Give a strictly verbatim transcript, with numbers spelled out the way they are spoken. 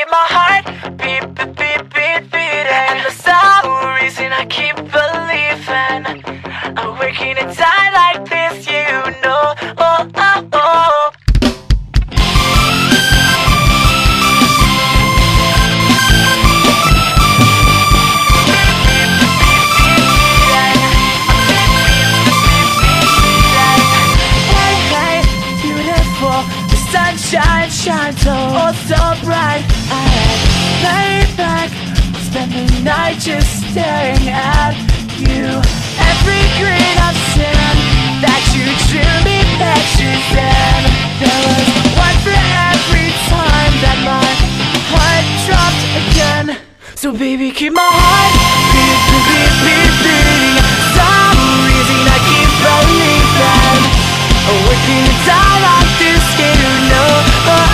keep my heart beat, beat, beat, beat, beating. And the some reason I keep believing I'm working a time like this, you know. Oh, oh, oh. Sunshine shines so, oh so bright. I lay back, spend the night just staring at you. Every grain of sand that you drew me pictures in. There was one for every time that my heart dropped again. So baby, keep my heart beat, beat, beat, beat, beating. Some reason I keep believing I'm working it out like this, you know. Oh,